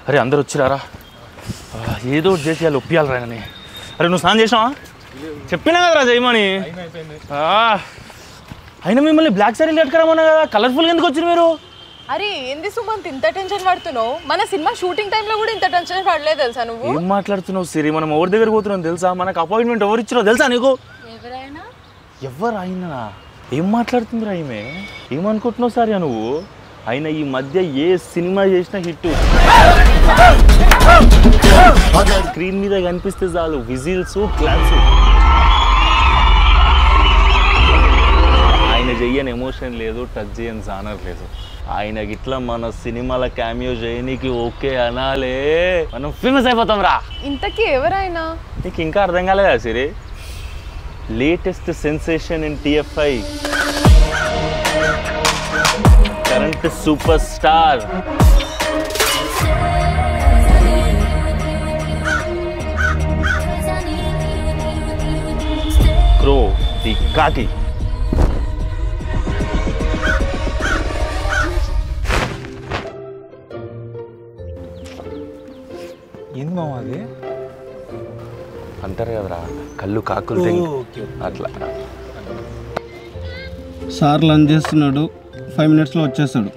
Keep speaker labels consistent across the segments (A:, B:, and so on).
A: అరే అందరు వచ్చిరారా, ఏదో చేసి వాళ్ళు ఒప్పియాలి రాయనని. అరే నువ్వు స్నానం చేసినావా? చెప్పినా కదరా చేయమని. అయినా మిమ్మల్ని బ్లాక్ శారీలు కట్టుకురామన్నా కదా, కలర్ఫుల్గా ఎందుకు వచ్చింది మీరు?
B: అరే ఏంది సుమంత్ ఇంత టెన్షన్ పడుతున్నావు? మన సినిమా షూటింగ్ టైంలో కూడా ఇంత టెన్షన్ పడలేదు తెలుసా నువ్వు?
A: ఏం మాట్లాడుతున్నావు సిరి? మనం ఎవరి దగ్గర పోతున్నాం తెలుసా? మనకు అపాయింట్మెంట్ ఎవరు ఇచ్చిరో తెలుసా నీకు? ఎవరైనా ఏం మాట్లాడుతుందిరా ఈమె? ఏమనుకుంటున్నావు సార్యా నువ్వు? అయినా ఈ మధ్య ఏ సినిమా చేసినా హిట్. స్క్రీన్ మీద కనిపిస్తే చాలు విజిల్స్, క్లాప్స్. ఆయన చెయ్యని ఎమోషన్ లేదు, టచ్ చేయని జానర్ లేదు. ఆయన గిట్లా మన సినిమాల క్యామియో చేయనీకి ఓకే అనాలే, మనం ఫేమస్ అయిపోతాం రా.
B: ఇంతకీ ఎవరైనా?
A: నీకు ఇంకా అర్థం కాలేదా Siri? Latest sensation in TFI, current super star, crow the కాకి.
C: ఏంది మామ అది?
A: అంటారు కదరా కళ్ళు కాకులు అట్లా.
D: సార్ లంచ్ చేస్తున్నాడు, 5 minutesలో వచ్చేస్తాడు.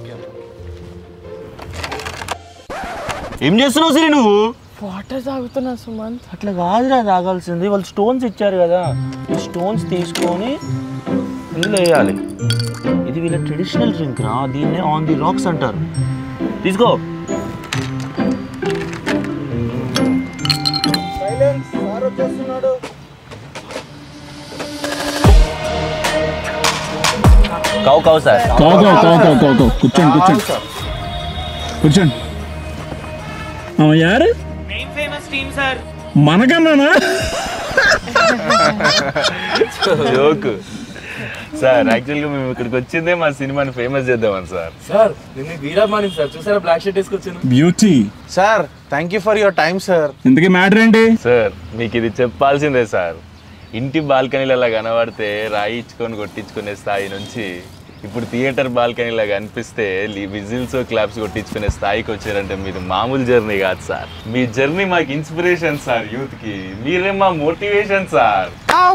A: ఏం చేస్తున్నావు సిరి నువ్వు?
B: వాటర్ తాగుతున్నా సుమంత్.
A: అట్లా కాదురా తాగాల్సింది, వాళ్ళు స్టోన్స్ ఇచ్చారు కదా, ఈ స్టోన్స్ తీసుకొని ఇందులో వేయాలి. ఇది వీళ్ళ ట్రెడిషనల్ డ్రింక్ రా, దీన్నే ఆన్ ది రాక్స్ అంటారు. తీసుకో. కావు కావు సార్,
D: కూర్చోండి. యారు
E: మెయిన్ ఫేమస్ టీమ్ సార్.
D: మనకన్నానా?
A: Joke sir. యాక్చువల్గా మేము ఇక్కడికి వచ్చిందే మా సినిమాని ఫేమస్ చేద్దామని సార్.
C: సార్ నేను వీరామాని సార్, చూసారా బ్లాక్ షర్ట్ వేసుకొచ్చాను.
D: Beauty
C: sir thank you for your time sir.
D: ఇంతకీ మ్యాటర్ ఏంటి
A: సార్? మీకు ఇది చెప్పాల్సిందే సార్. ఇంటి బాల్కనీలు అలా కనబడితే రాయి ఇచ్చుకొని కొట్టించుకునే స్థాయి నుంచి ఇప్పుడు థియేటర్ బాల్కనీలా కనిపిస్తే విజిల్స్, క్లాప్స్ కొట్టించుకునే స్థాయికి వచ్చారంటే మీది మామూలు జర్నీ కాదు సార్. మీ జర్నీ మాకు ఇన్స్పిరేషన్ సార్, యూత్ కి మీరే మా motivation sir.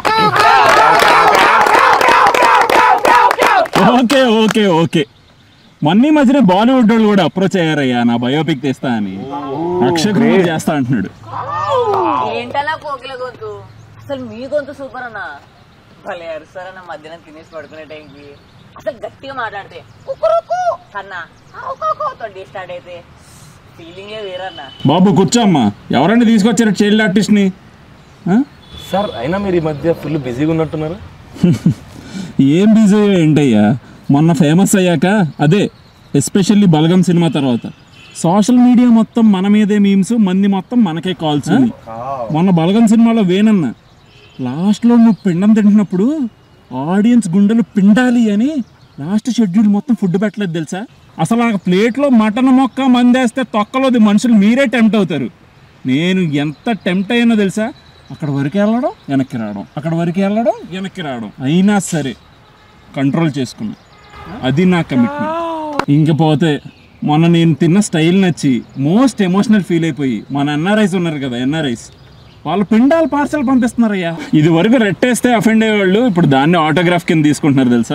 D: Okay okay okay. మొన్న మధ్యన బాలీవుడ్ వాళ్ళు కూడా అప్రోచ్ అయ్యారయ్యా నా బయోపిక్ తెస్తా అని. అక్షయ్ కుమార్ చేస్తా అంటున్నాడు.
F: ఏంటలా కోకిల గొంతు? అసలు మీ గొంతు సూపర్ అన్న. భలే అరుస్తారన్న మధ్యాహ్నం తినేసి పడుకునే టైంకి. అసలు గట్టిగా మాట్లాడితే కన్నా స్టార్ట్ అయితే ఫీలింగే వేరన్నా.
D: బాబు కూర్చోమ్మా. ఎవరన్నా తీసుకొచ్చారు చైల్డ్ ఆర్టిస్ట్ ని?
A: సార్ అయినా మీరు ఈ మధ్య ఫుల్ బిజీగా ఉన్నట్టున్నారు.
D: ఏం బిజీ ఏంటయ్యా, మొన్న ఫేమస్ అయ్యాక అదే ఎస్పెషల్లీ బలగం సినిమా తర్వాత సోషల్ మీడియా మొత్తం మన మీదే మీమ్స్, మంది మొత్తం మనకే కాల్స్. మొన్న బలగం సినిమాలో వేనన్న లాస్ట్లో నువ్వు పిండం తింటున్నప్పుడు ఆడియన్స్ గుండెలు పిండాలి అని లాస్ట్ షెడ్యూల్ మొత్తం ఫుడ్ పెట్టలేదు తెలుసా? అసలు ఆ ప్లేట్లో మటన్ మొక్క మందేస్తే తొక్కలోది మనుషులు మీరే టెంప్ట్ అవుతారు. నేను ఎంత టెంప్ట్ అయ్యానో తెలుసా? అక్కడ వరకు వెళ్ళడం వెనక్కి రావడం, అక్కడ వరకు వెళ్ళడం వెనక్కి రావడం, అయినా సరే కంట్రోల్ చేసుకున్నా. అది నా కమిట్మెంట్. ఇంకపోతే మొన్న నేను తిన్న స్టైల్ నచ్చి మోస్ట్ ఎమోషనల్ ఫీల్ అయిపోయి మన ఎన్ఆర్ఐస్ ఉన్నారు కదా, ఎన్ఆర్ఐస్ వాళ్ళు పిండాలు పార్సల్ పంపిస్తున్నారయ్యా. ఇది వరకు రెట్టేస్తే అఫెండ్ అయ్యేవాళ్ళు ఇప్పుడు దాన్ని ఆటోగ్రాఫ్ కింద తీసుకుంటున్నారు తెలుసా?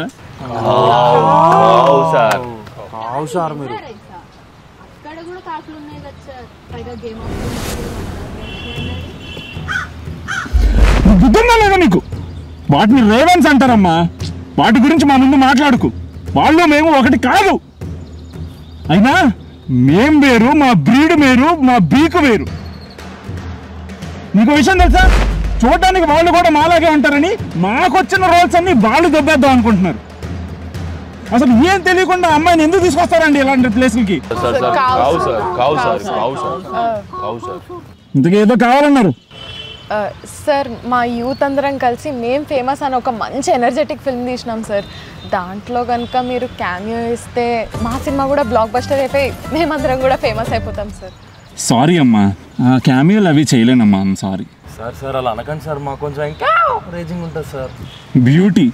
D: బుద్ధుందా లేదా నీకు? వాటిని రేవెన్స్ అంటారమ్మా. వాటి గురించి మా ముందు మాట్లాడుకు. వాళ్ళు మేము ఒకటి కాదు. అయినా మేం వేరు, మా బ్రీడ్ వేరు, మా బీకు వేరు. నీకు విషయం తెలుసా? చూడటానికి వాళ్ళు కూడా మాలాగే ఉంటారని మాకొచ్చిన రోల్స్ అన్ని వాళ్ళు దొబ్బేద్దాం అనుకుంటున్నారు. అసలు ఏం తెలియకుండా అమ్మాయిని ఎందుకు తీసుకొస్తారండి ఇలాంటి ప్లేస్లకి? ఇంతకేదో కావాలన్నారు
B: సార్. మా యూత్ అందరం కలిసి మేం ఫేమస్ అని ఒక మంచి ఎనర్జెటిక్ ఫిల్మ్ తీసినాం సార్. దాంట్లో కనుక మీరు క్యామియో ఇస్తే మా సినిమా కూడా బ్లాక్ బస్టర్ అయిపోయి మేమందరం కూడా ఫేమస్ అయిపోతాం సార్.
D: సారీ అమ్మా, క్యామియోలు అవి చేయలేనమ్మా. Sorry
A: sir. సార్ అలా అనకండి సార్, మాకు కొంచెం ఇంకా రేజింగ్ ఉంటుంది సార్.
D: బ్యూటీ.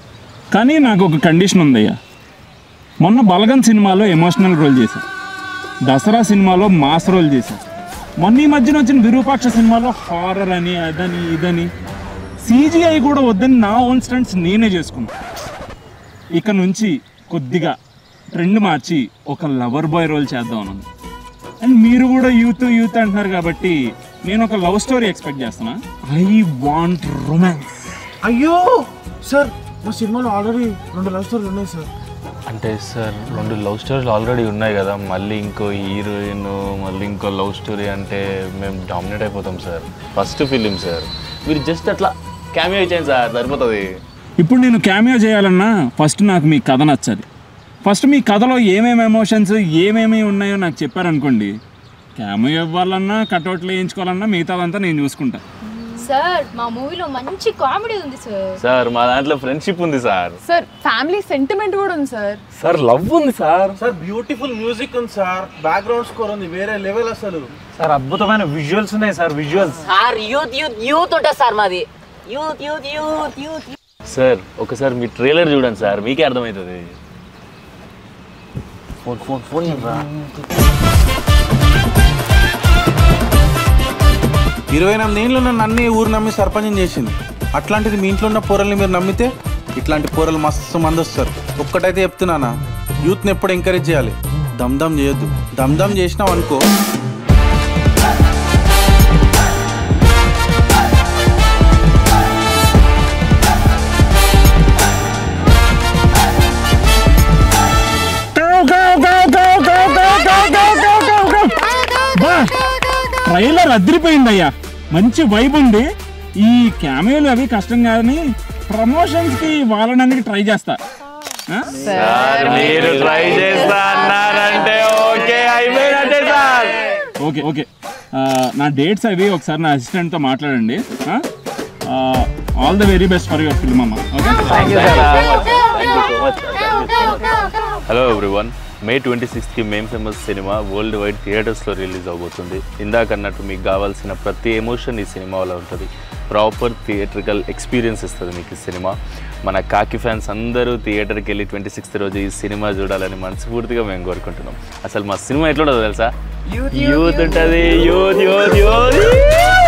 D: కానీ నాకు ఒక కండిషన్ ఉందయ్యా. మొన్న బలగం సినిమాలో ఎమోషనల్ రోల్ చేశా. దసరా సినిమాలో మాస్ రోల్ చేశారు. మొన్న ఈ మధ్యన వచ్చిన విరూపాక్ష సినిమాలో హారర్ అని అదని ఇదని CGI కూడా వద్దని నా ఓన్ స్టంట్స్ నేనే చేసుకున్నాను. ఇక నుంచి కొద్దిగా ట్రెండ్ మార్చి ఒక లవర్ బాయ్ రోల్ చేద్దాం అన్నది. అండ్ మీరు కూడా యూత్ అంటున్నారు కాబట్టి నేను ఒక లవ్ స్టోరీ ఎక్స్పెక్ట్ చేస్తున్నా. I want romance.
C: అయ్యో సార్, మా సినిమాలో ఆల్రెడీ 2 లవ్ స్టోరీలు ఉన్నాయి సార్.
A: అంటే సార్ 2 లవ్ స్టోరీలు ఆల్రెడీ ఉన్నాయి కదా, మళ్ళీ ఇంకో హీరోయిన్ మళ్ళీ ఇంకో లవ్ స్టోరీ అంటే మేము డామినేట్ అయిపోతాం సార్. ఫస్ట్ ఫిలిం సార్, మీరు జస్ట్ అట్లా క్యామియో ఇచ్చేయండి సార్, సరిపోతుంది.
D: ఇప్పుడు నేను క్యామియో చేయాలన్నా ఫస్ట్ నాకు మీ కథ నచ్చాలి. ఫస్ట్ మీ కథలో ఏమేమి ఎమోషన్స్ ఏమేమి ఉన్నాయో నాకు చెప్పారనుకోండి, క్యామియో ఇవ్వాలన్నా కట్అవుట్లు వేయించుకోవాలన్నా మిగతాదంతా నేను చూసుకుంటా.
E: సార్ మా మూవీలో మంచి కామెడీ ఉంది సార్.
A: సార్ మా దాంట్లో ఫ్రెండ్షిప్ ఉంది సార్.
B: సార్ ఫ్యామిలీ సెంటిమెంట్ కూడా ఉంది సార్.
C: సార్ లవ్ ఉంది సార్. సార్ బ్యూటిఫుల్ మ్యూజిక్ ఉంది సార్. బ్యాక్గ్రౌండ్ స్కోర్ ఉంది, వేరే లెవెల్ అసలు.
G: సార్ అద్భుతమైన విజువల్స్ ఉన్నాయి సార్. విజువల్స్
F: సార్ యూత్ ఉంటుంది సార్ మాది. యూత్
A: సార్ ఒకసారి మీ ట్రైలర్ చూడండి సార్, మీకే అర్థమవుతుంది. ఫోన్
C: 28 ఏళ్ళు నన్ను అన్ని ఊరు నమ్మి సర్పంచం చేసింది. అట్లాంటిది మీ ఇంట్లో ఉన్న పోరల్ని మీరు నమ్మితే ఇట్లాంటి పోరలు మస్తు మంది వస్తారు. ఒక్కటైతే చెప్తున్నానా, యూత్ని ఎప్పుడు ఎంకరేజ్ చేయాలి, దమ్దమ్ చేయొద్దు. దమ్దమ్ చేసినావు అనుకో
D: ట్రైలర్ అదిరిపోయిందయ్యా, మంచి వైబ్ ఉంది. ఈ క్యామియోలు అవి కష్టం కానీ ప్రమోషన్స్ కి వాళ్ళడానికి ట్రై చేస్తా.
A: సార్ మీరు ట్రై చేస్తా అన్నారంటే ఓకే అయిపోయినట్టే సార్.
D: ఓకే నా డేట్స్ అవి ఒకసారి నా అసిస్టెంట్తో మాట్లాడండి. All the very best for your film అమ్మా.
A: హలో ఎవ్రీవన్, May 26కి మేమ్ ఫేమస్ సినిమా వరల్డ్ వైడ్ థియేటర్స్లో రిలీజ్ అవబోతుంది. ఇందాక అన్నట్టు మీకు కావాల్సిన ప్రతి ఎమోషన్ ఈ సినిమాలో ఉంటుంది. ప్రాపర్ థియేట్రికల్ ఎక్స్పీరియన్స్ ఇస్తుంది మీకు ఈ సినిమా. మన కాకి ఫ్యాన్స్ అందరూ థియేటర్కి వెళ్ళి 26th రోజు ఈ సినిమా చూడాలని మనస్ఫూర్తిగా మేము కోరుకుంటున్నాం. అసలు మా సినిమా ఎట్లుంటుందో తెలుసా? యూత్ ఉంటుంది. యూత్